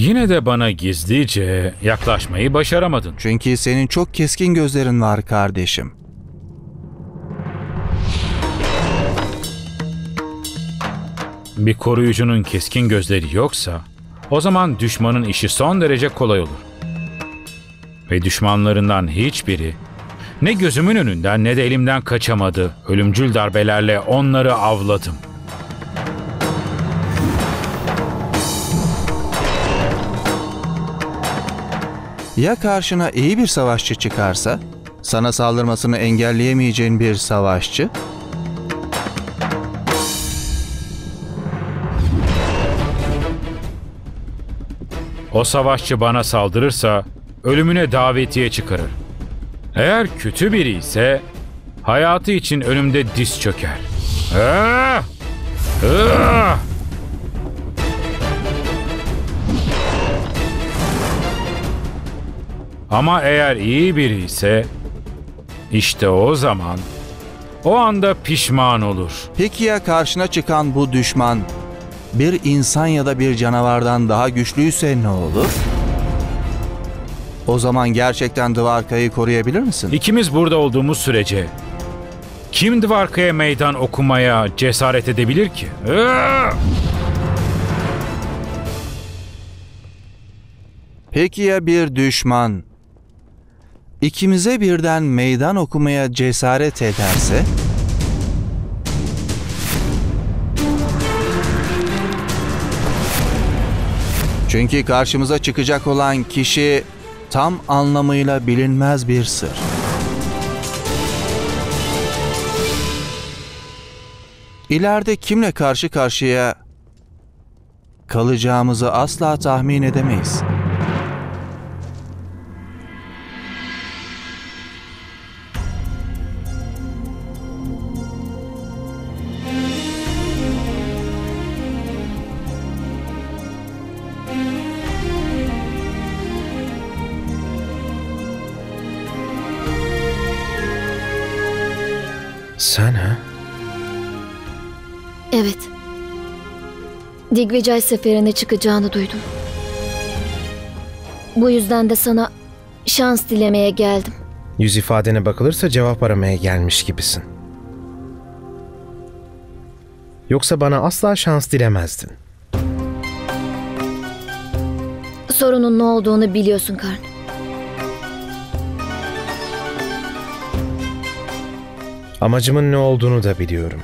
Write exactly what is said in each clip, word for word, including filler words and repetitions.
Yine de bana gizlice yaklaşmayı başaramadın. Çünkü senin çok keskin gözlerin var kardeşim. Bir koruyucunun keskin gözleri yoksa, o zaman düşmanın işi son derece kolay olur. Ve düşmanlarından hiçbiri ne gözümün önünden ne de elimden kaçamadı. Ölümcül darbelerle onları avladım. Ya karşına iyi bir savaşçı çıkarsa? Sana saldırmasını engelleyemeyeceğin bir savaşçı? O savaşçı bana saldırırsa ölümüne davetiye çıkarır. Eğer kötü biri ise hayatı için önümde diz çöker. Ah! Ah! Ama eğer iyi biri ise işte o zaman o anda pişman olur. Peki ya karşına çıkan bu düşman bir insan ya da bir canavardan daha güçlüyse ne olur? O zaman gerçekten Dvarka'yı koruyabilir misin? İkimiz burada olduğumuz sürece kim Dvarka'ya meydan okumaya cesaret edebilir ki? Ah! Peki ya bir düşman ikimize birden meydan okumaya cesaret ederse? Çünkü karşımıza çıkacak olan kişi tam anlamıyla bilinmez bir sır. İleride kimle karşı karşıya kalacağımızı asla tahmin edemeyiz. Sen ha? Evet. Digvijay seferine çıkacağını duydum. Bu yüzden de sana şans dilemeye geldim. Yüz ifadene bakılırsa cevap aramaya gelmiş gibisin. Yoksa bana asla şans dilemezdin. Sorunun ne olduğunu biliyorsun Karn. Amacımın ne olduğunu da biliyorum.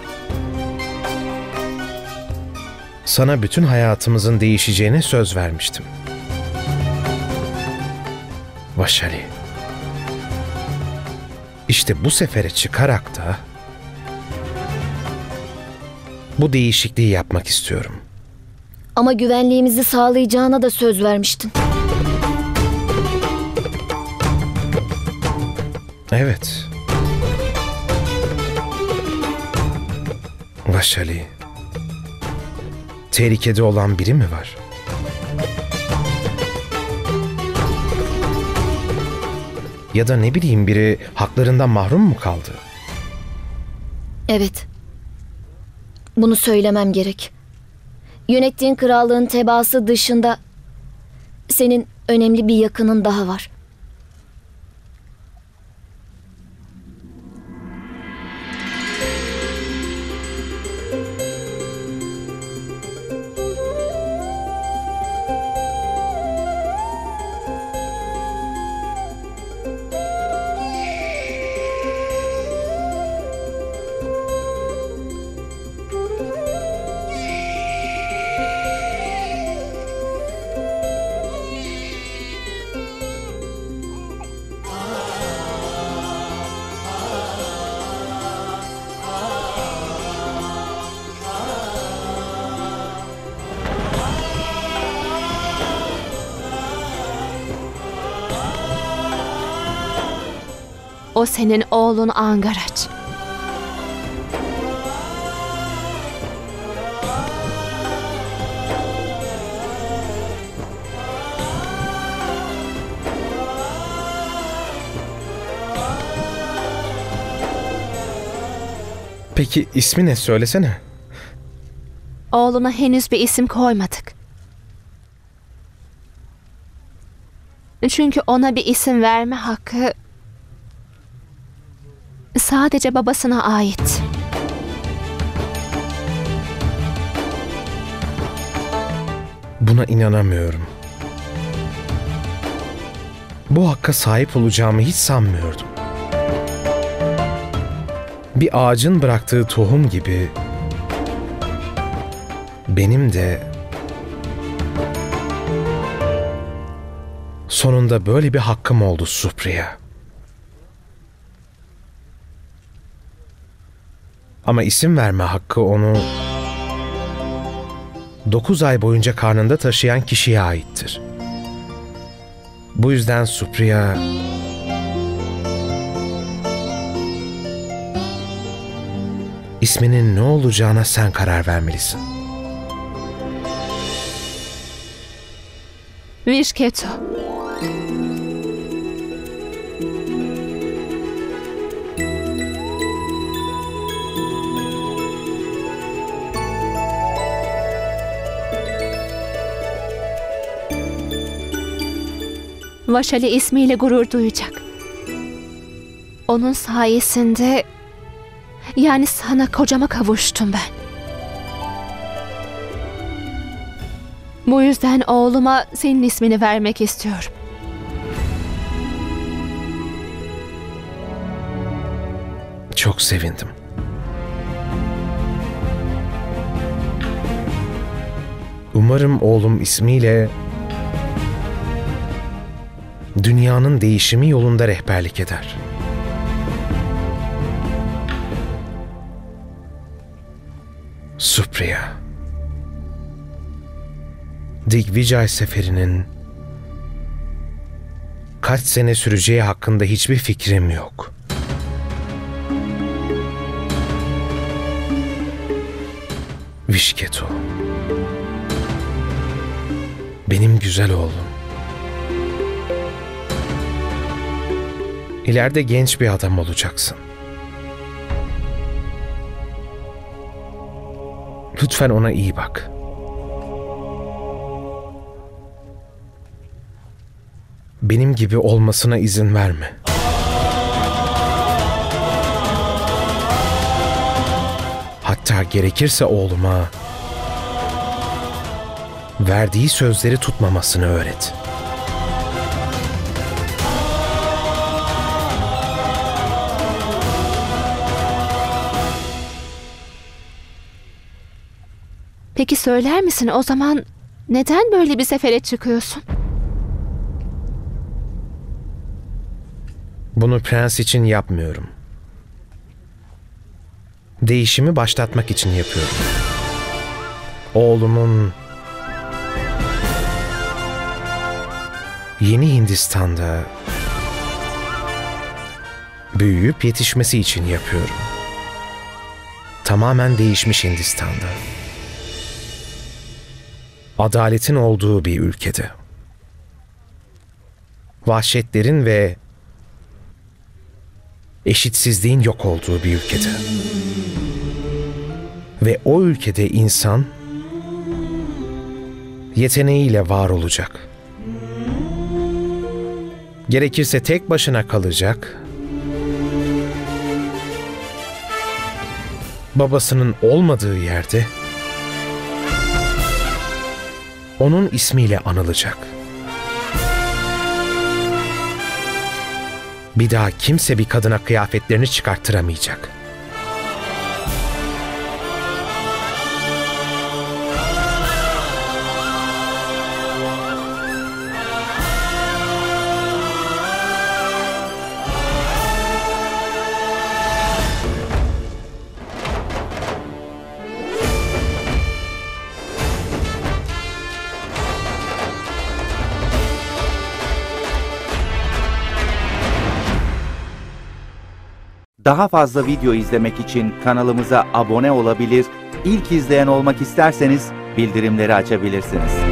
Sana bütün hayatımızın değişeceğine söz vermiştim. Vaşali. İşte bu sefere çıkarak da bu değişikliği yapmak istiyorum. Ama güvenliğimizi sağlayacağına da söz vermiştin. Evet. Vaşali. Tehlikede olan biri mi var? Ya da ne bileyim biri haklarından mahrum mu kaldı? Evet. Bunu söylemem gerek. Yönettiğin krallığın tebaası dışında senin önemli bir yakının daha var. O senin oğlun Angaraç. Peki ismi ne, söylesene. Oğluna henüz bir isim koymadık. Çünkü ona bir isim verme hakkı sadece babasına ait. Buna inanamıyorum. Bu hakka sahip olacağımı hiç sanmıyordum. Bir ağacın bıraktığı tohum gibi benim de sonunda böyle bir hakkım oldu Supriya. Ama isim verme hakkı onu dokuz ay boyunca karnında taşıyan kişiye aittir. Bu yüzden Supriya, isminin ne olacağına sen karar vermelisin. Vishketu. Vaşali ismiyle gurur duyacak. Onun sayesinde, yani sana kocama kavuştum ben. Bu yüzden oğluma senin ismini vermek istiyorum. Çok sevindim. Umarım oğlum ismiyle dünyanın değişimi yolunda rehberlik eder. Supriya. Digvijay seferinin kaç sene süreceği hakkında hiçbir fikrim yok. Vishketu. Benim güzel oğlum. İleride genç bir adam olacaksın. Lütfen ona iyi bak. Benim gibi olmasına izin verme. Hatta gerekirse oğluma verdiği sözleri tutmamasını öğret. Peki söyler misin o zaman neden böyle bir sefere çıkıyorsun? Bunu prens için yapmıyorum. Değişimi başlatmak için yapıyorum. Oğlumun yeni Hindistan'da büyüyüp yetişmesi için yapıyorum. Tamamen değişmiş Hindistan'da. Adaletin olduğu bir ülkede. Vahşetlerin ve eşitsizliğin yok olduğu bir ülkede. Ve o ülkede insan yeteneğiyle var olacak. Gerekirse tek başına kalacak. Babasının olmadığı yerde onun ismiyle anılacak. Bir daha kimse bir kadına kıyafetlerini çıkarttıramayacak. Daha fazla video izlemek için kanalımıza abone olabilir, ilk izleyen olmak isterseniz bildirimleri açabilirsiniz.